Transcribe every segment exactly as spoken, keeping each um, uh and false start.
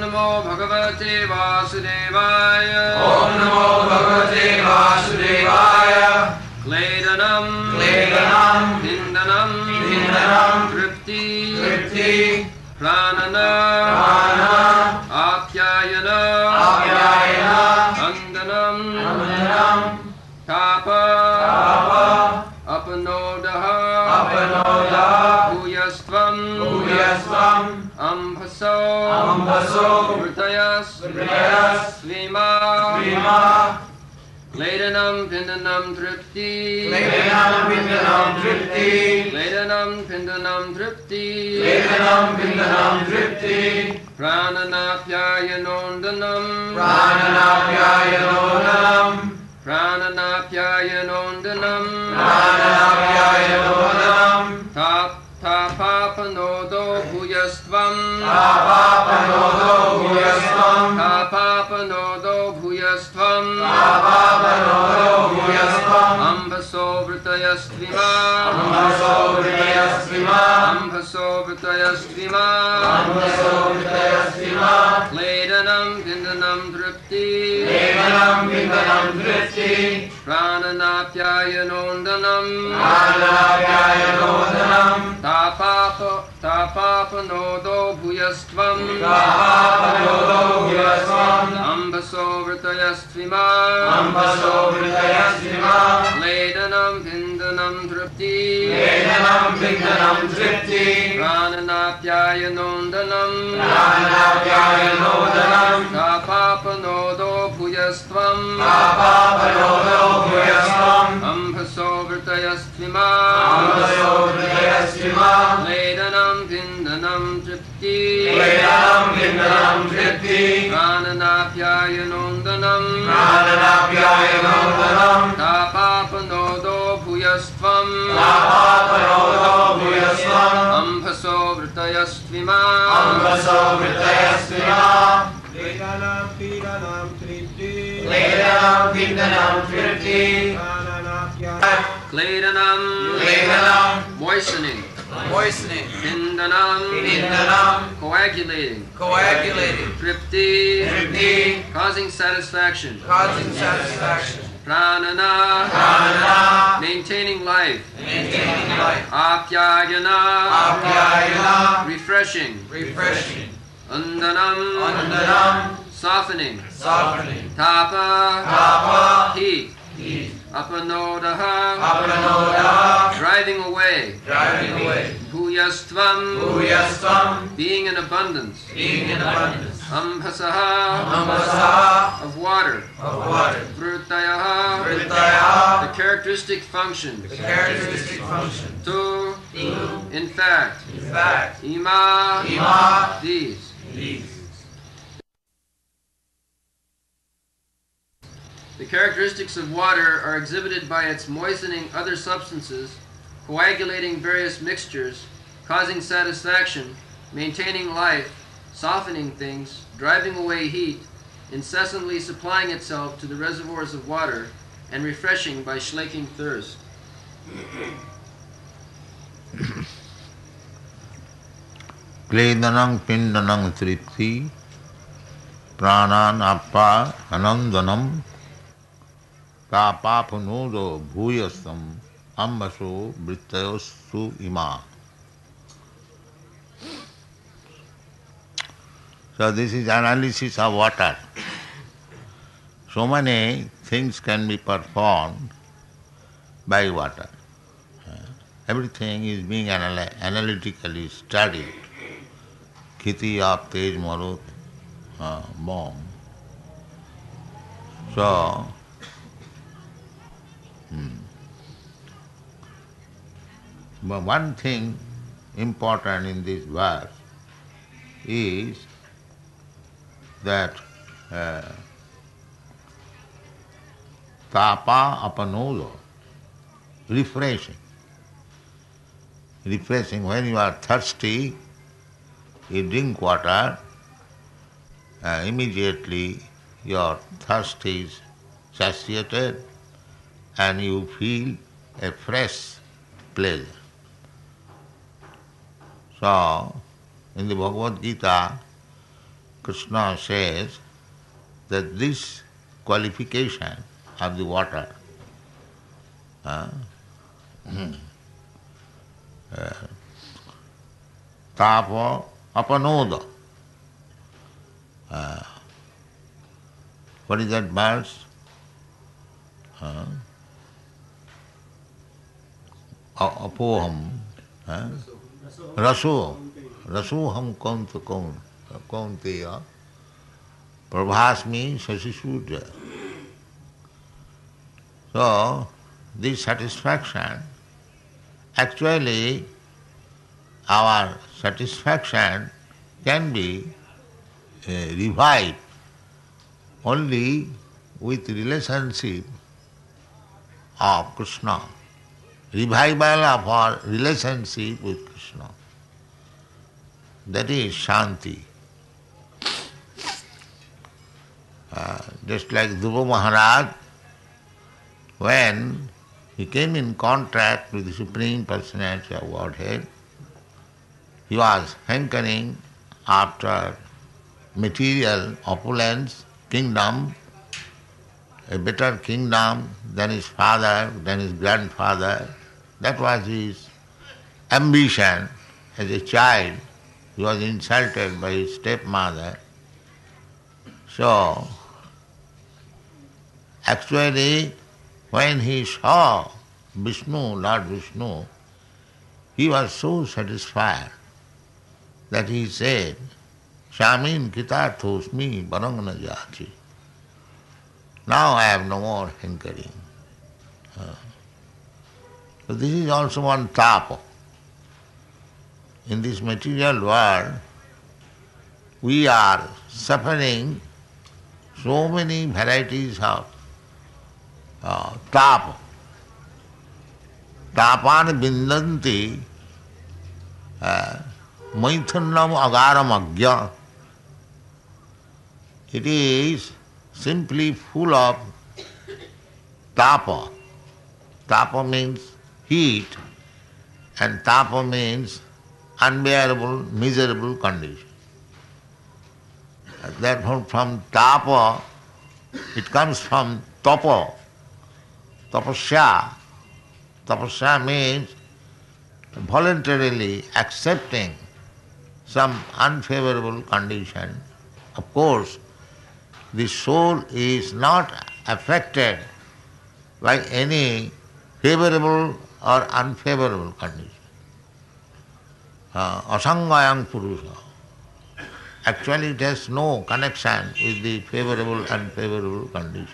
Namo Bhagavate Vasudevaya. Om Namo Bhagavate Vasudevaya. Kledanam, Kledanam, Pindanam, Pindanam, Tripti, Tripti, Pranana, Prana, Apyayana, Apyayana, Andanam, Andanam, Tapa, Tapa, Apanodaha, Apanodaha, Bhuyastvam, Bhuyastvam, Ambhaso, Ambhaso, Vritayas, Vritayas, Svima, Svima, Kledanam, Pindanam, Tripti, Kledanam, Pindanam, Tripti, Kledanam, Pindanam, Tripti, Kledanam, Pindanam, Tripti, Prananapyayanondanam, Prananapyayanonam, Prananapyayanondanam, Prananapyayanonam, Tap Tapapanodo Bhuyastvam, Tapapanodo Bhuyastvam, Tapapanodo Bhuyastvam, Tapapanodo Bhuyastvam, Ambhaso Vritayastvima, Ambhaso Vritayastvima, Ambhaso Vritayastvima, Ambhaso Vritayastvima, Kledanam Pindanam Tripti, Kledanam, Pindanam, Tripti, Prananapyayanondanam, Prananapyayanondanam, Tapapa Tapapanodo Bhuyastvam, Tapapanodo Bhuyastvam, Ambhaso Vritayastvima, Ambhaso Vritayastvima, Kledanam Pindanam Tripti, Kledanam, Pindanam, Tripti, Prananapyayanondanam, Prananapyayanondanam, Tapapanodo Bhuyastvam, Tapapanodo Bhuyastvam, Ambhaso Vritayastvima, Ambhaso Vritayastvima, Kledanam Pindanam Tripti, Kledanam, Pindanam, Tripti, Prananapyayanondanam, Prananapyayanondanam, Tapapanodo Bhuyastvam, Tapapanodo Bhuyastvam, Ambhaso Vritayastvima, Ambhaso Vritayastvima, Kledanam Pindanam Tripti, Kledanam, Pindanam, Tripti, Prananapyayanondanam, Kledanam, Kledanam, moistening, moistening, Pindanam, Pindanam, coagulating, coagulating, Tripti, Tripti, causing satisfaction, causing satisfaction, Pranana, Pranana, maintaining life, maintaining life, Apyayana, Apyayana, refreshing, refreshing, Andanam, Andanam, softening, softening, Tapa, Tapa, heat, heat, Apanodaha, Apanodaha, driving away, driving away, Bhuyastvam, Bhuyastvam, being in abundance, being in abundance, Ambhasaha, Ambhasaha, of water, of water, Vrutayaha, Vritayaha, the characteristic functions, the characteristic function, Tu, to, in fact, in fact, Ima, Ima, these. these. The characteristics of water are exhibited by its moistening other substances, coagulating various mixtures, causing satisfaction, maintaining life, softening things, driving away heat, incessantly supplying itself to the reservoirs of water, and refreshing by slaking thirst. Kledanam Pindanam Tripti, Pranan Appa Anandanam, Tapapanodo Bhuyastam, Ambaso Brittayosu Ima. So this is analysis of water. So many things can be performed by water. Everything is being anal- analytically studied. Khiti of Tej Marut uh, bomb. So, hmm. but one thing important in this verse is that uh, tapa apanodo, refreshing. Refreshing, when you are thirsty, you drink water, uh, immediately your thirst is satiated and you feel a fresh pleasure. So, in the Bhagavad Gita, Krishna says that this qualification of the water, uh, uh, tapa apanoda. Uh, what is that verse? Uh, apoham, uh, raso, rasoham kaunta kaunteya, prabhasmi sasisudya. So, this satisfaction, actually our satisfaction can be uh, revived only with relationship of Krishna. Revival of our relationship with Krishna. That is Shanti. Uh, just like Dhruva Maharaj, when he came in contact with the Supreme Personality of Godhead, he was hankering after material opulence, kingdom, a better kingdom than his father, than his grandfather. That was his ambition. As a child, he was insulted by his stepmother. So, actually, when he saw Vishnu, Lord Vishnu, he was so satisfied that he said, Shamin kitarthosmi barangana jati. Now I have no more hankering. Uh, so this is also one tapa. In this material world, we are suffering so many varieties of uh, tapa. Tapan bindanti uh, maithunam agaram agya. It is simply full of tapa. Tapa means heat and tapa means unbearable, miserable condition. Therefore from tapa, it comes from tapa, tapasya. Tapasya means voluntarily accepting some unfavorable condition. Of course, the soul is not affected by any favorable or unfavorable condition. Uh, asangayang purusa. Actually it has no connection with the favorable and unfavorable condition.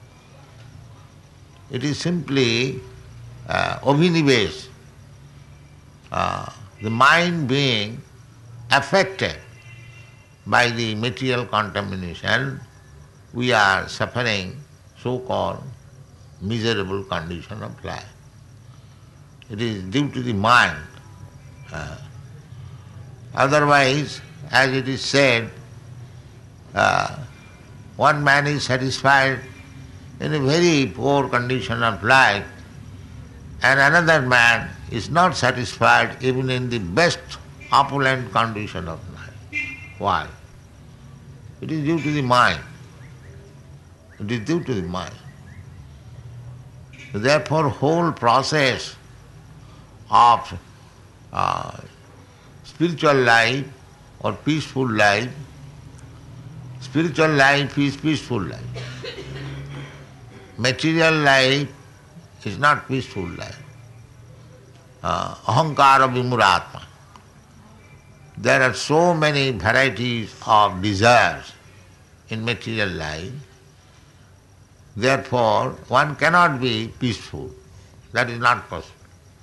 It is simply uh, abhinivesh, uh, the mind being affected by the material contamination, we are suffering so-called miserable condition of life. It is due to the mind. Uh, otherwise, as it is said, uh, one man is satisfied in a very poor condition of life, and another man is not satisfied even in the best opulent condition of life. Why? It is due to the mind. It is due to the mind. Therefore, whole process of uh, spiritual life or peaceful life, spiritual life is peaceful life. Material life is not peaceful life. Uh, ahankara vimuratma. There are so many varieties of desires in material life. Therefore, one cannot be peaceful. That is not possible.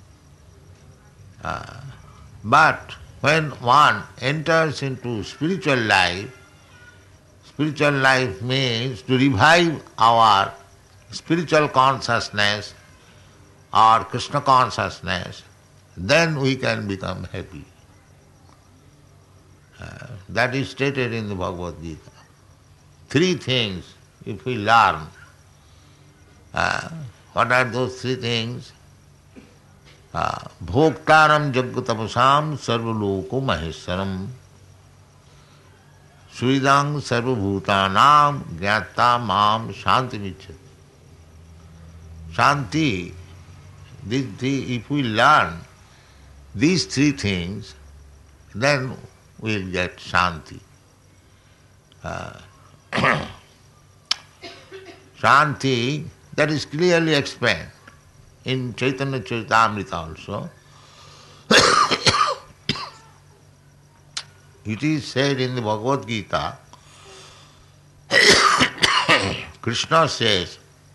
Uh, but when one enters into spiritual life, spiritual life means to revive our spiritual consciousness or Krishna consciousness, then we can become happy. Uh, that is stated in the Bhagavad Gita. Three things, if we learn, uh, what are those three things? Bhoktaram jagatapasam sarvaloko maheswaram. Suidang sarvabhutanam jnata mam shanti vicchati. Shanti, this, the, if we learn these three things, then we'll get shanti. Uh, Shanti, that is clearly explained in Chaitanya Charitamrita also. It is said in the Bhagavad Gita, Krishna says,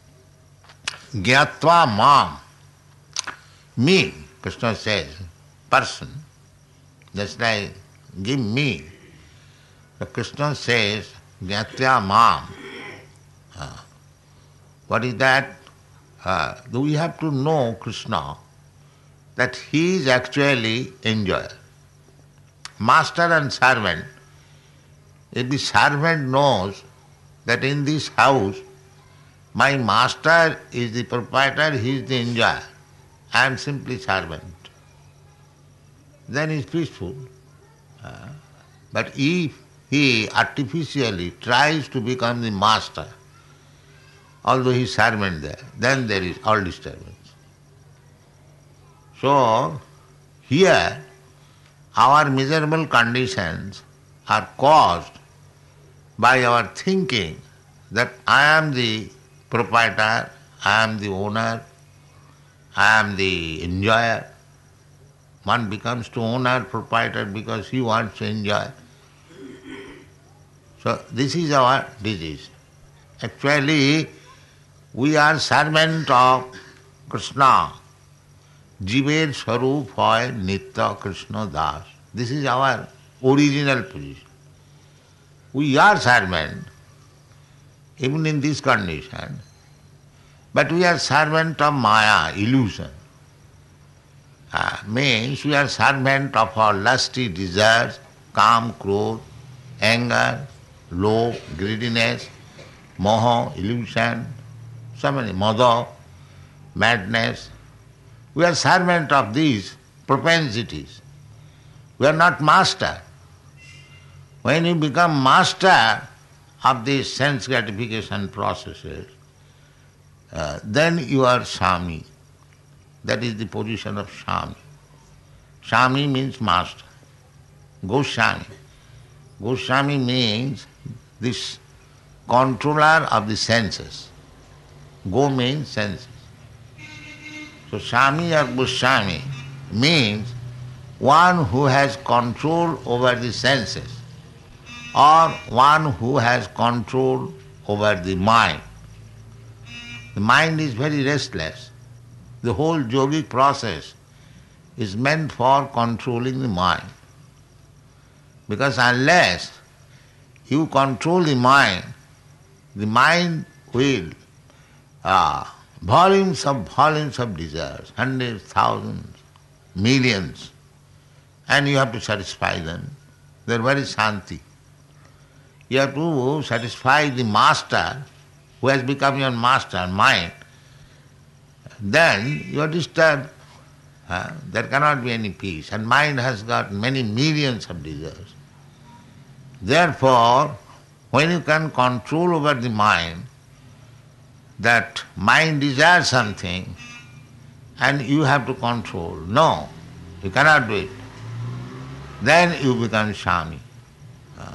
Gyatva mam, me, Krishna says, person, just like give me. So Krishna says, Gyatva mam. Uh, what is that? Uh, we have to know Krishna, that he is actually enjoyer. Master and servant, if the servant knows that in this house my master is the proprietor, he is the enjoyer, I am simply servant, then he is peaceful. Uh, but if he artificially tries to become the master, although he is servant there, then there is all disturbance. So, here our miserable conditions are caused by our thinking that I am the proprietor, I am the owner, I am the enjoyer. One becomes to owner, proprietor because he wants to enjoy. So this is our disease. Actually, we are servant of Krishna. Jiver Swarup hoy Nitya Krishna Das. This is our original position. We are servant, even in this condition, but we are servant of Maya, illusion. Uh, means we are servant of our lusty desires, calm, krodh, anger, low, greediness, moha, illusion, so many, mada, madness. We are servant of these propensities. We are not master. When you become master of these sense gratification processes, uh, then you are Swami. That is the position of Swami. Swami means master. Goswami. Goswami means this controller of the senses. Go means senses. So Swami or Goswami means one who has control over the senses or one who has control over the mind. The mind is very restless. The whole yogic process is meant for controlling the mind. Because unless you control the mind, the mind will uh, volumes of volumes of desires, hundreds, thousands, millions, and you have to satisfy them. They are very shanti. You have to satisfy the master who has become your master, mind. Then you are disturbed. Uh, there cannot be any peace. And mind has got many millions of desires. Therefore, when you can control over the mind, that mind desires something and you have to control. No, you cannot do it. Then you become Swami. Uh,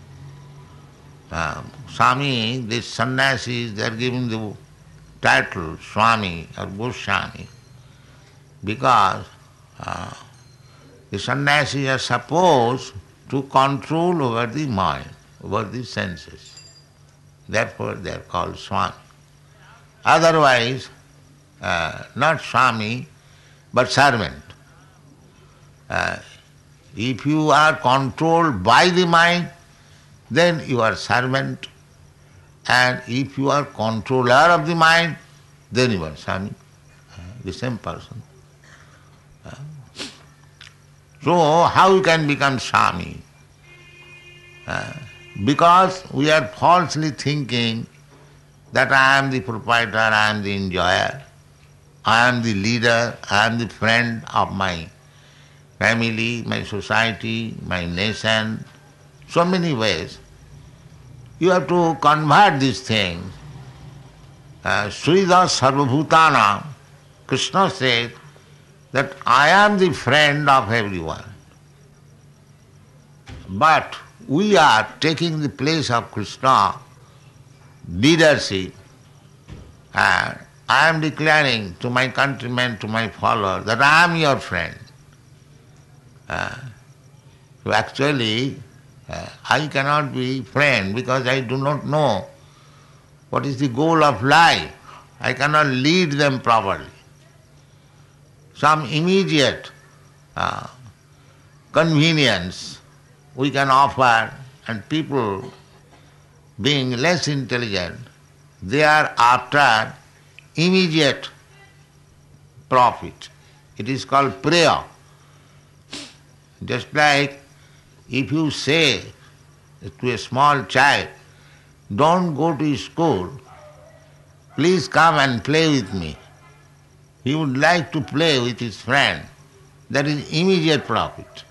uh, Swami, these sannyasis, they are given the title Swami or Goswami because uh, the sannyasis are supposed to control over the mind, over the senses. Therefore they are called Swami. Otherwise, uh, not Swami, but servant. Uh, if you are controlled by the mind, then you are servant. And if you are controller of the mind, then you are Swami, uh, the same person. Uh, so how you can become Swami? Uh, because we are falsely thinking that I am the proprietor, I am the enjoyer, I am the leader, I am the friend of my family, my society, my nation, so many ways You have to convert these things. Uh, Srida Sarvabhutana, Krishna said that I am the friend of everyone. But we are taking the place of Krishna, leadership, and I am declaring to my countrymen, to my followers, that I am your friend. Uh, so actually, uh, I cannot be friend because I do not know what is the goal of life. I cannot lead them properly. Some immediate uh, convenience we can offer, and people being less intelligent, they are after immediate profit. It is called prayer. Just like if you say to a small child, don't go to school, please come and play with me. He would like to play with his friend. That is immediate profit.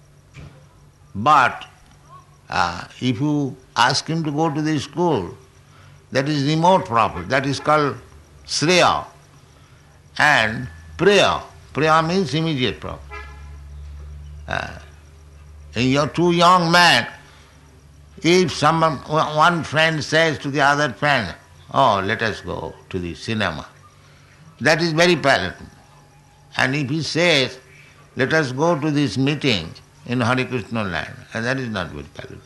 But uh, if you ask him to go to the school, that is remote profit. That is called Shreya. And prayer. Prayer means immediate profit. Uh, you're two young men. If someone, one friend says to the other friend, oh, let us go to the cinema, that is very palatable. And if he says, let us go to this meeting in Hare Krishna land, and that is not very palatable.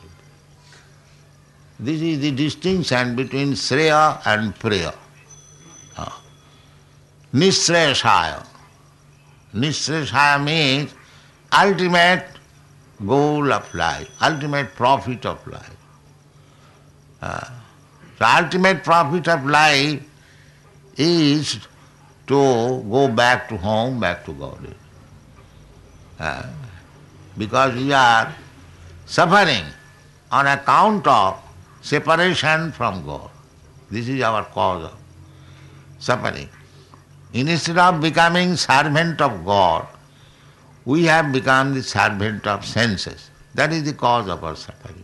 This is the distinction between Shreya and Prayer. Uh, Nishreshaya. Nishreshaya means ultimate goal of life, ultimate profit of life. Uh, the ultimate profit of life is to go back to home, back to God. Uh, because we are suffering on account of separation from God. This is our cause of suffering. Instead of becoming servant of God, we have become the servant of senses. That is the cause of our suffering.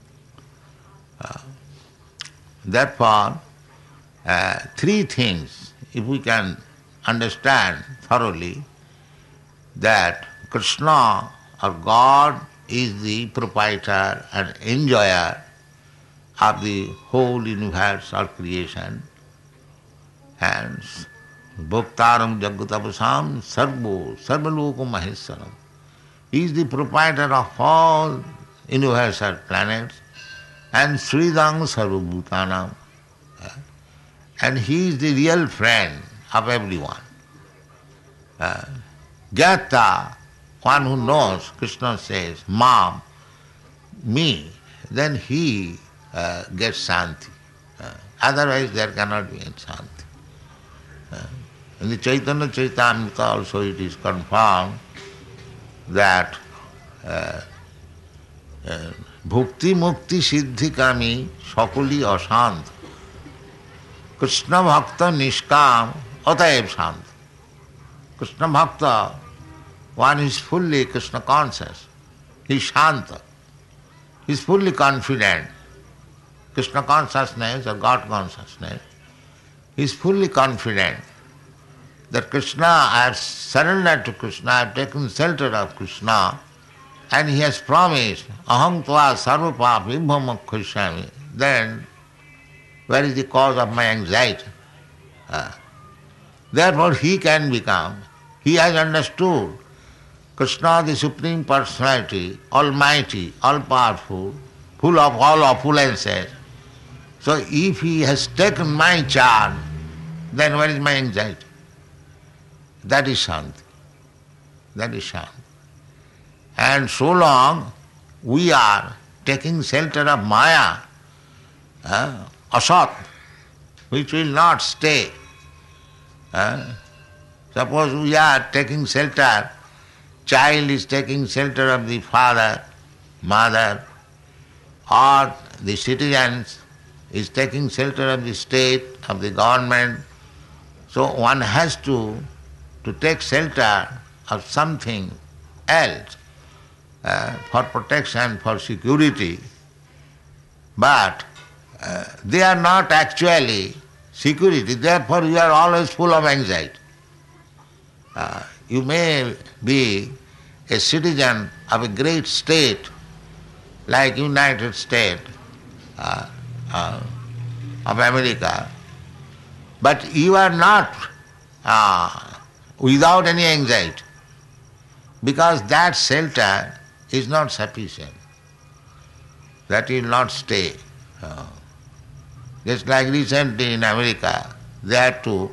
Uh, therefore, uh, three things, if we can understand thoroughly, that Krishna or God is the proprietor and enjoyer of the whole universe or creation, and Bhoktaram Jagatapasam Sarvo Sarvaloko Maheswaram. He is the proprietor of all universal planets and Sridang Sarvabhutanam. And he is the real friend of everyone. Uh, Gyata, one who knows, Krishna says, Mam, me, then he uh, gets Shanti. Uh, otherwise there cannot be any Shanti. Uh, in the Chaitanya Charitamrita also it is confirmed that uh, uh, Bhukti Mukti Siddhi Kami Sakuli Ashant Krishna Bhakta Nishkam Ataev Shant. Krishna Bhakta, one is fully Krishna conscious, he is Shanta, he is fully confident. Krishna consciousness or God consciousness, he is fully confident that Krishna, I have surrendered to Krishna, I have taken shelter of Krishna, and he has promised, Aham tva sarvapa vibhamakkhashyami. Then, where is the cause of my anxiety? Uh, therefore, he can become, he has understood Krishna, the Supreme Personality, Almighty, All-Powerful, full of all opulences. So, if he has taken my charge, then where is my anxiety? That is Shanti. That is Shanti. And so long we are taking shelter of Maya, uh, Asat, which will not stay. Uh, suppose we are taking shelter, child is taking shelter of the father, mother, or the citizens is taking shelter of the state, of the government. So one has to to take shelter of something else uh, for protection, for security. But uh, they are not actually security, therefore you are always full of anxiety. Uh, you may be a citizen of a great state like United States uh, uh, of America, but you are not uh, without any anxiety, because that shelter is not sufficient. That will not stay. Uh, just like recently in America, they had to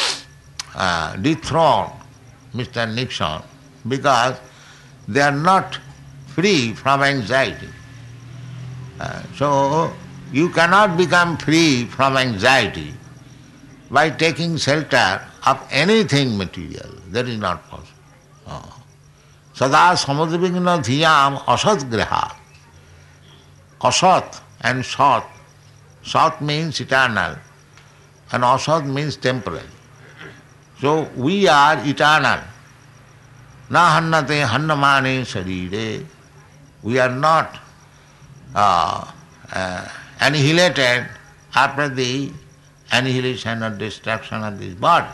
uh, dethrone Mister Nixon because they are not free from anxiety. Uh, so you cannot become free from anxiety by taking shelter of anything material. That is not possible. Uh, Sada samudvigna dhiyam asat graha. Asat and sat. Sat means eternal and asat means temporary. So we are eternal. Na hannate hannamane sarire. We are not uh, uh, annihilated after the annihilation or destruction of this body.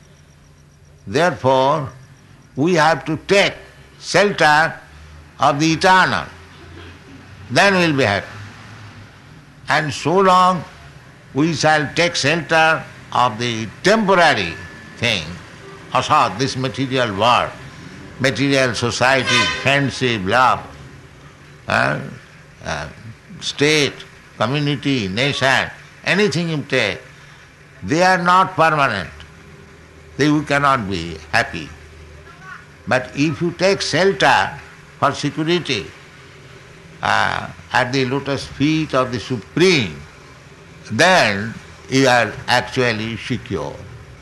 Therefore, we have to take shelter of the eternal. Then we will be happy. And so long we shall take shelter of the temporary thing, asad, this material world, material society, friendship, love, uh, uh, state, community, nation, anything you take, they are not permanent. They we cannot be happy. But if you take shelter for security uh, at the lotus feet of the Supreme, then you are actually secure.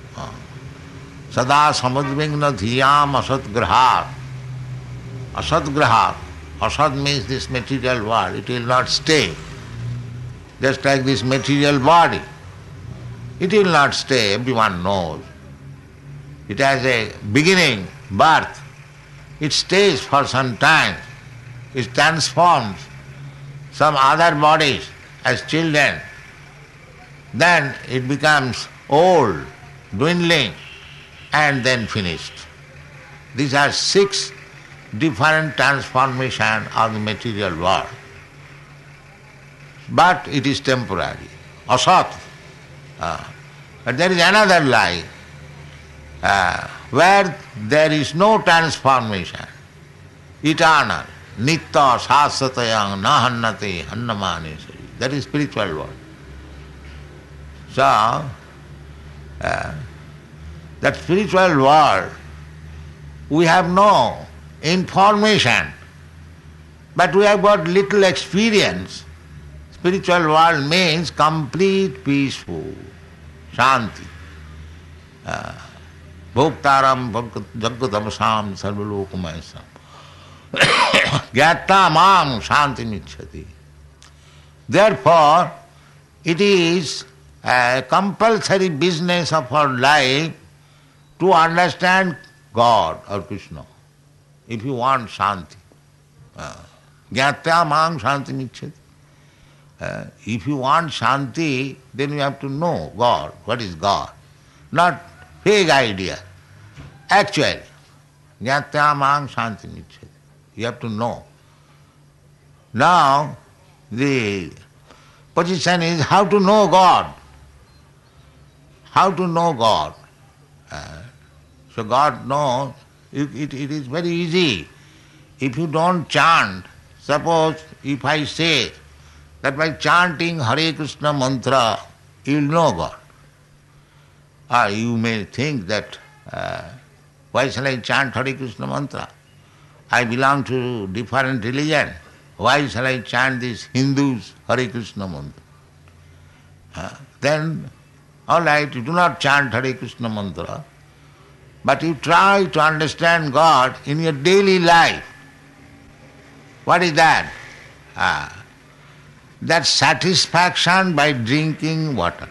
Sada samadvigna dhiyam asatgrahat. Asatgrahat. Asat means this material world. It will not stay. Just like this material body. It will not stay, everyone knows. It has a beginning, birth. It stays for some time. It transforms some other bodies as children. Then it becomes old, dwindling, and then finished. These are six different transformations of the material world. But it is temporary. Asat. Uh, but there is another life uh, where there is no transformation. Eternal. Nitya sasatayang nahannate hannamane sari. That is spiritual world. So, uh, that spiritual world, we have no information, but we have got little experience. Spiritual world means complete peaceful, shanti. Bhoktaram jagatamasam sarvalokamayasam. Gyata mam shanti michhati. Therefore, it is a compulsory business of our life to understand God or Krishna. If you want shanti. Gyata mam shanti michhati. Uh, if you want shanti, then you have to know God. What is God? Not vague idea. Actually, jnatya mang shanti michhati. You have to know. Now, the position is how to know God. How to know God. Uh, so God knows, it, it, it is very easy. If you don't chant, suppose if I say that by chanting Hare Krishna mantra, you will know God. Or you may think that, uh, why shall I chant Hare Krishna mantra? I belong to different religion. Why shall I chant this Hindus Hare Krishna mantra? Uh, then, all right, you do not chant Hare Krishna mantra, but you try to understand God in your daily life. What is that? Uh, that satisfaction by drinking water.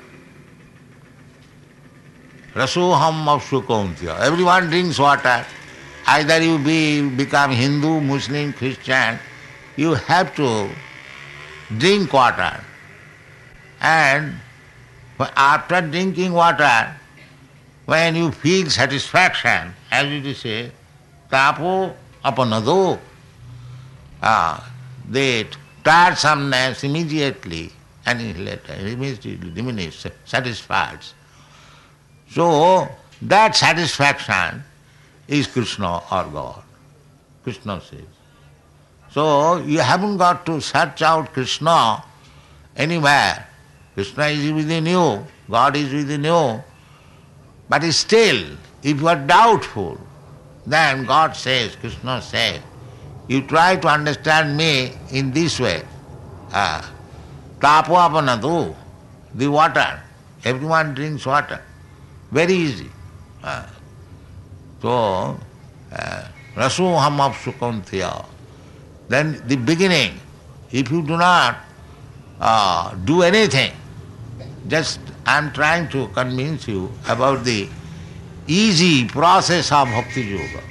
Rasoham avshukauntiya. Everyone drinks water. Either you be become Hindu, Muslim, Christian, you have to drink water. And after drinking water, when you feel satisfaction, as it is tapo apanado, ah, the tiresomeness immediately annihilated, immediately diminished, satisfied. So that satisfaction is Krishna or God. Krishna says. So you haven't got to search out Krishna anywhere. Krishna is within you, God is within you. But still, if you are doubtful, then God says, Krishna says, you try to understand me in this way. Tapo apanadu, the water. Everyone drinks water. Very easy. Ah. So, rasoham apsukantiya. Then the beginning, if you do not uh, do anything, just I am trying to convince you about the easy process of Bhakti Yoga.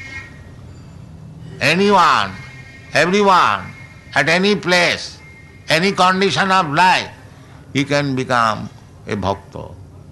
Anyone, everyone, at any place, any condition of life, he can become a bhakta.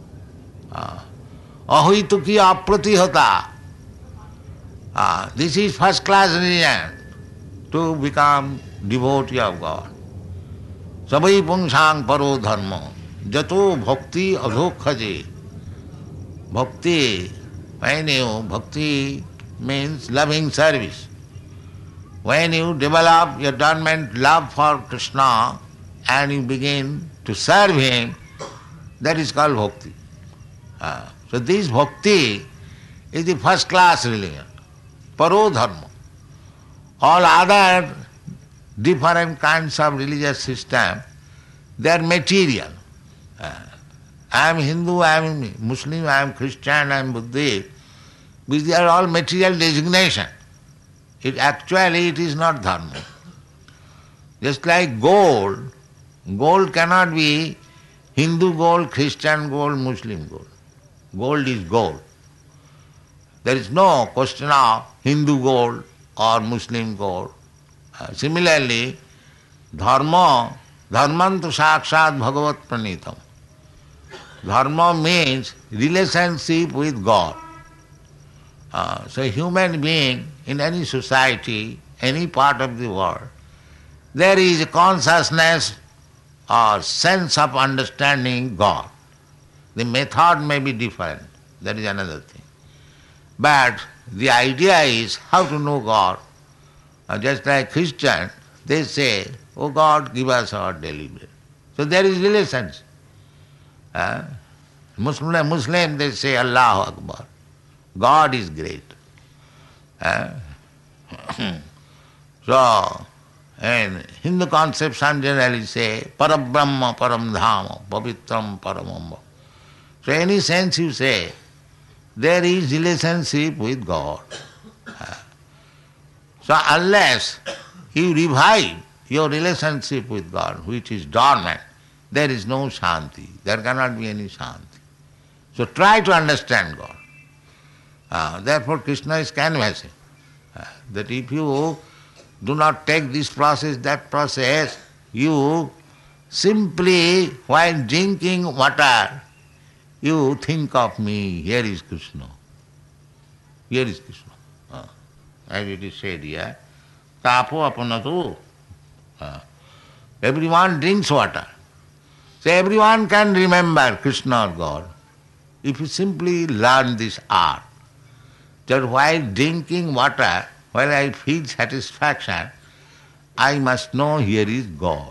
Ahituki apratihata. Uh, this is first class religion to become devotee of God. Sabai pungsang paro dharma. Jato bhakti adhokhaje. Bhakti, when you, bhakti means loving service. When you develop your dormant love for Krishna and you begin to serve him, that is called bhakti. Uh, so this bhakti is the first class religion, paro dharma. All other different kinds of religious system, they are material. Uh, I am Hindu, I am Muslim, I am Christian, I am Buddhist. These are all material designation. It actually it is not dharma. Just like gold, gold cannot be Hindu gold, Christian gold, Muslim gold. Gold is gold. There is no question of Hindu gold or Muslim gold. Uh, similarly, dharma, dharmantu sakshat bhagavat pranitam. Dharma means relationship with God. Uh, so human being in any society, any part of the world, there is a consciousness or sense of understanding God. The method may be different, that is another thing. But the idea is how to know God. Uh, just like Christian, they say, oh God, give us our daily bread. So there is relationship. Uh, Muslim, Muslim, they say Allahu Akbar. God is great. Uh, so, in Hindu conception generally say, Parabrahma, Paramdhama, Pavitram, Paramamba. So any sense you say, there is relationship with God. Uh, so unless you revive your relationship with God, which is dormant, there is no shanti. There cannot be any shanti. So try to understand God. Uh, therefore Krishna is canvassing uh, that if you do not take this process, that process, you simply, while drinking water, you think of me, here is Krishna. Here is Krishna. Uh, as it is said here, tapo apanatu. Uh, everyone drinks water. So everyone can remember Krishna or God. If you simply learn this art, that while drinking water, while I feel satisfaction, I must know here is God.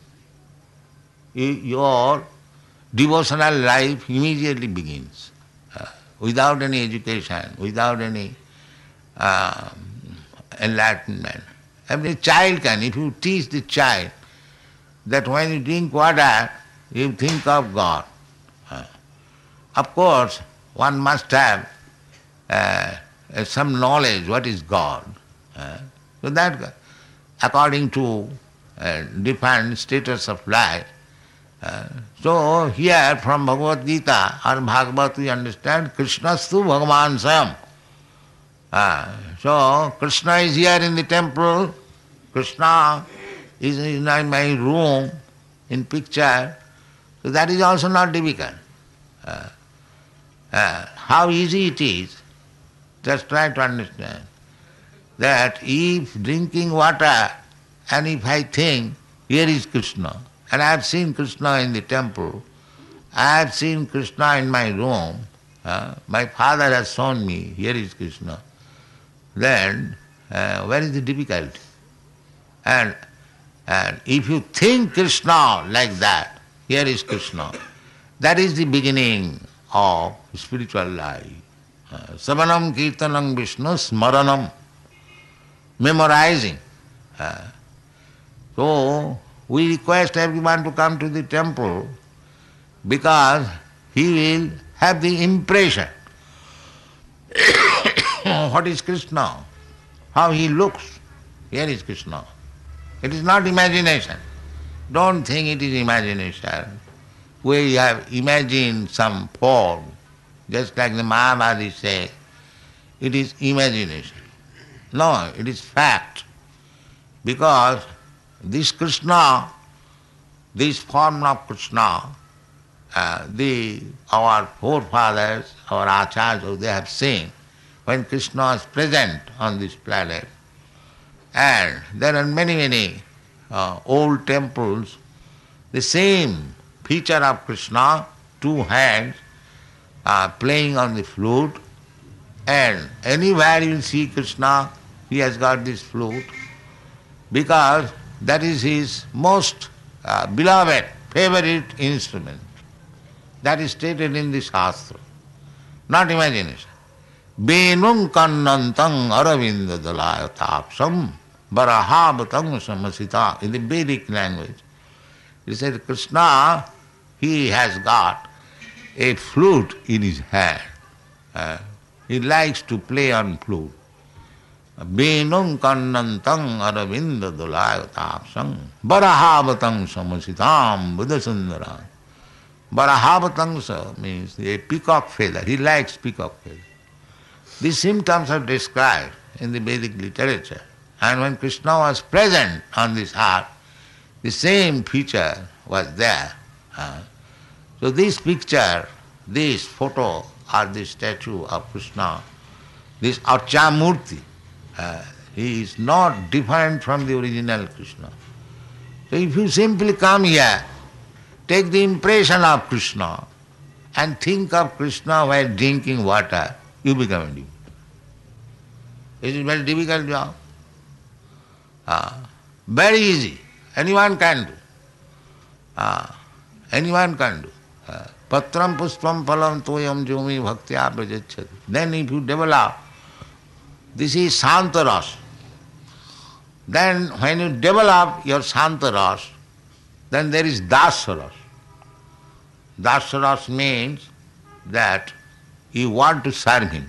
Your devotional life immediately begins, uh, without any education, without any uh, enlightenment. Every child can, if you teach the child that when you drink water, you think of God. Uh, of course, one must have uh, some knowledge what is God. Uh, so that according to uh, different status of life. Uh, so here from Bhagavad Gita or Bhagavad we understand Krishnastu Bhagavan Sam. Uh, so Krishna is here in the temple, Krishna is in my room in picture. So that is also not difficult. Uh, uh, how easy it is, just try to understand that if drinking water and if I think, here is Krishna, and I have seen Krishna in the temple, I have seen Krishna in my room, uh, my father has shown me, here is Krishna, then uh, where is the difficulty? And, and if you think Krishna like that, here is Krishna, that is the beginning of spiritual life. Uh, Savanam Kirtanam Vishnu Smaranam, memorizing. Uh, so, we request everyone to come to the temple because he will have the impression what is Krishna, how he looks. Here is Krishna. It is not imagination. Don't think it is imagination. We have imagined some form, just like the Mahabharata say, it is imagination. No, it is fact. Because this Krishna, this form of Krishna, uh, the our forefathers, our acharyas, they have seen when Krishna is present on this planet. And there are many, many uh, old temples, the same feature of Krishna, two hands, uh, playing on the flute, and anywhere you see Krishna, he has got this flute, because that is his most uh, beloved, favorite instrument. That is stated in the Shastra, not imagination. Benum kannantang aravinda dalayatapsam barahabatang samasita. In the Vedic language, it says Krishna, he has got a flute in his hand. Uh, he likes to play on flute. Benum kannantang aravinda dalayatapsam barahabatang samasitam buddhasundaram. Barahavatangsa means a peacock feather. He likes peacock feather. These symptoms are described in the Vedic literature. And when Krishna was present on this earth, the same feature was there. Uh, so this picture, this photo or this statue of Krishna, this Archamurti, uh, he is not different from the original Krishna. So if you simply come here, take the impression of Krishna and think of Krishna while drinking water, you become a devotee. It is a very difficult job. Uh, very easy. Anyone can do. Uh, anyone can do. Uh, Patram puspam phalam toyam jumi bhaktya prajacchati. Then if you develop, this is Santaras. Then when you develop your Santaras, then there is Dasaras. Dasaras means that you want to serve him.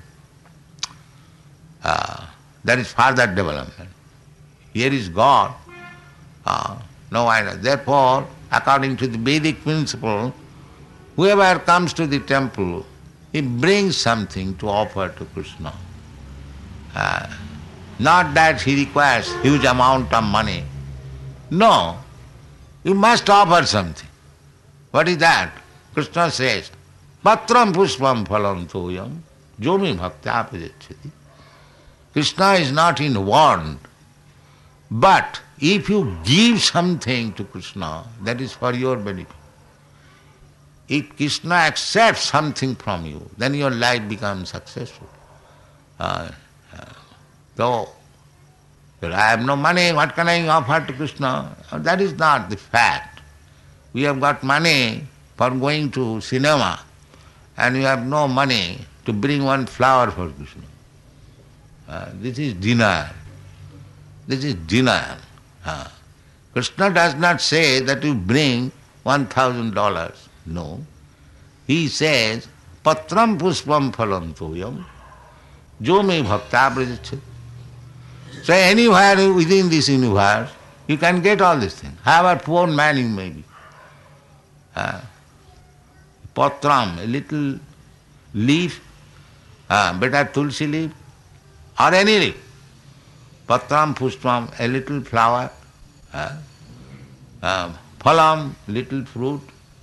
Uh, that is further development. Here is God. Uh, no idea. Therefore, according to the Vedic principle, whoever comes to the temple, he brings something to offer to Krishna. Uh, not that he requires huge amount of money. No. You must offer something. What is that? Krishna says, Patram puspam phalam toyam jomi bhaktya prajacchati. Krishna is not in want, but if you give something to Krishna, that is for your benefit. If Krishna accepts something from you, then your life becomes successful. Uh, uh, so, I have no money, what can I offer to Krishna? That is not the fact. We have got money for going to cinema and we have no money to bring one flower for Krishna. Uh, this is denial. This is denial. Uh, Krishna does not say that you bring one thousand dollars. No. He says, Patram puspam phalam toyam jomi bhakta prajacchati. So anywhere within this universe, you can get all these things. However poor man you may be. Uh, patram, a little leaf, uh, better tulsi leaf, or any leaf. Patram, puspam, a little flower, uh, uh, phalam, little fruit,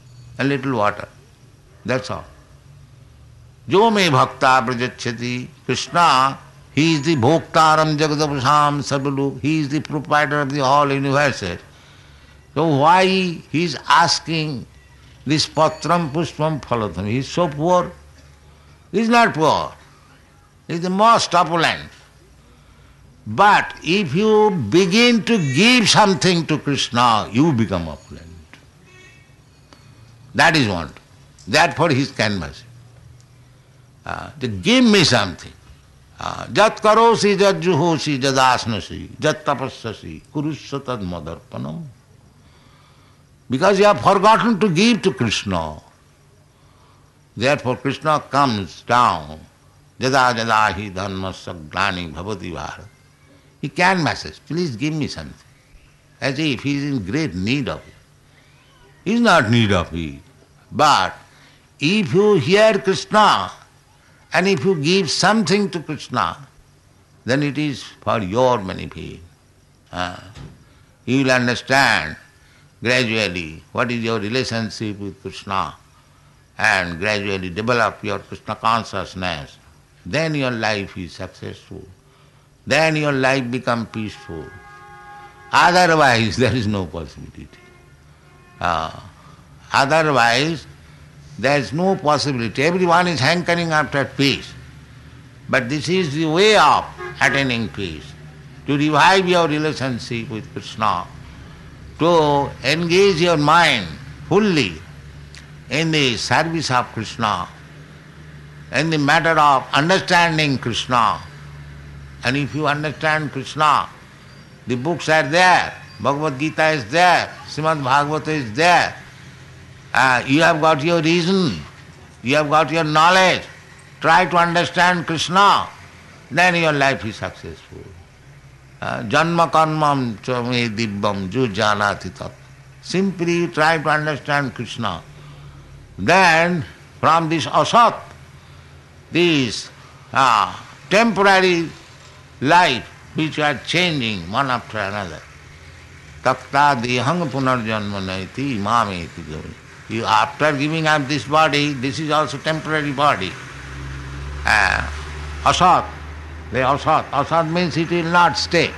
a little water. That's all. Jo me bhakta prajachyati. Krishna, he is the bhoktaram jagadapasam sarvalok. He is the proprietor of the whole universe. So why he is asking this patram pushpam phalatam? He is so poor. He is not poor. He is the most opulent. But if you begin to give something to Krishna, you become opulent. That is want. Therefore he is canvassing. Uh, to give me something. Uh, Jat karosi, jat juhosi, jat asnasi, jat tapassasi, kurusya tad madarpanam. Because you have forgotten to give to Krishna. Therefore Krishna comes down. Jada jada hi dharmasya glani bhavati bharat. He canvasses, please give me something. As if he is in great need of it. He is not in need of it. But if you hear Krishna and if you give something to Krishna, then it is for your benefit. Uh, you will understand gradually what is your relationship with Krishna and gradually develop your Krishna consciousness. Then your life is successful. Then your life becomes peaceful. Otherwise, there is no possibility. Uh, otherwise, there is no possibility. Everyone is hankering after peace. But this is the way of attaining peace. To revive your relationship with Krishna, to engage your mind fully in the service of Krishna, in the matter of understanding Krishna. And if you understand Krishna, the books are there, Bhagavad Gita is there, Srimad Bhagavata is there. Uh, you have got your reason, you have got your knowledge. Try to understand Krishna, then your life is successful. Uh, Janma karmam chame dibbam ju janati tat. Simply you try to understand Krishna. Then from this asat, this uh, temporary life which are changing one after another. Takta dehang punarjanma naiti mameti gavi. You, after giving up this body, this is also temporary body. Uh, asat, the asat. Asat means it will not stay.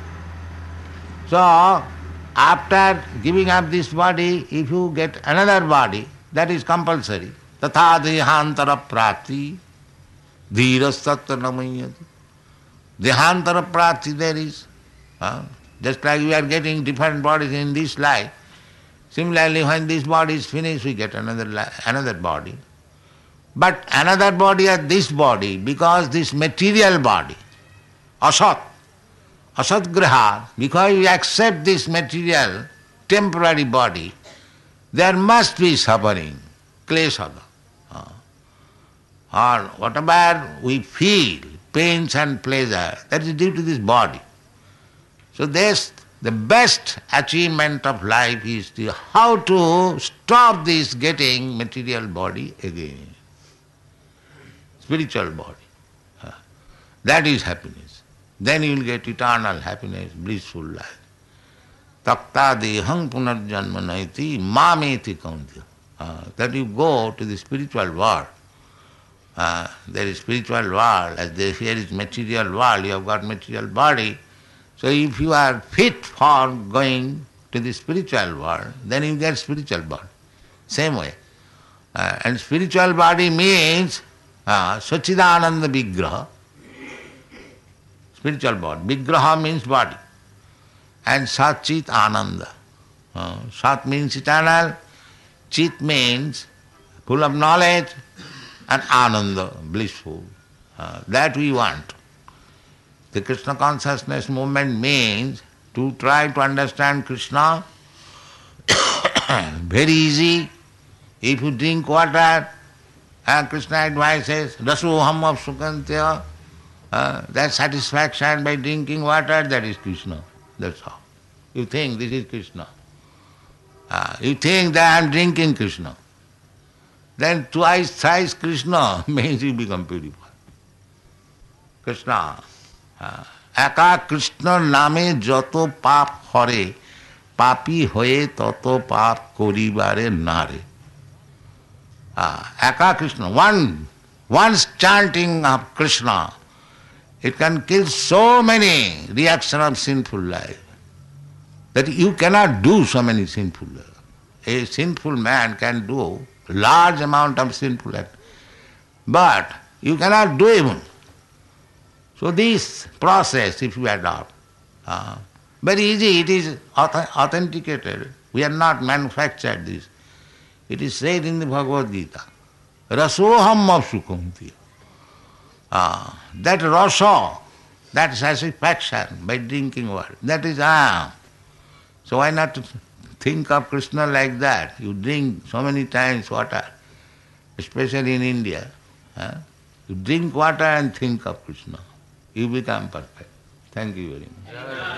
So, after giving up this body, if you get another body, that is compulsory. Tatha dehantara prati, dhiras tattva namayati. Dehantara prati there is. Uh, just like we are getting different bodies in this life, similarly when this body is finished, we get another li- another body. But another body as this body, because this material body, asat, asat graha, because we accept this material, temporary body, there must be suffering, klesada. Uh, or whatever we feel, pains and pleasure, that is due to this body. So this, the best achievement of life is to how to stop this getting material body again. Spiritual body. Uh, that is happiness. Then you will get eternal happiness, blissful life. Takta dehang punarjanma naiti mameti kauntya. Uh, that you go to the spiritual world. Uh, there is spiritual world, as there here is material world, you have got material body. So if you are fit for going to the spiritual world, then you get spiritual body. Same way. Uh, and spiritual body means uh, Sachidananda Vigraha. Spiritual body. Vigraha means body. And Sat Chit Ananda. Uh, Sat means eternal, Chit means full of knowledge, and Ananda, blissful. Uh, that we want. The Krishna consciousness movement means to try to understand Krishna. Very easy. If you drink water, uh, Krishna advises, Rasoham of Sukantya, uh, that satisfaction by drinking water, that is Krishna. That's all. You think this is Krishna. Uh, you think that I am drinking Krishna. Then twice, thrice Krishna means you become purified. Krishna. একা কৃষ্ণর নামে যত পাপ হরে পাপী হয়ে তত পাপ করিবারে নারে. Ah, Aka Krishna, one, once chanting of Krishna, it can kill so many reactions of sinful life that you cannot do so many sinful life. A sinful man can do large amount of sinful act, but you cannot do even. So this process, if you adopt, uh, very easy, it is authenticated. We are not manufactured this. It is said in the Bhagavad Gita, Rasoham Mapsukumti. Uh, that rasa, that satisfaction by drinking water, that is I am. So why not think of Krishna like that? You drink so many times water, especially in India. Huh? You drink water and think of Krishna. You become perfect. Thank you very much.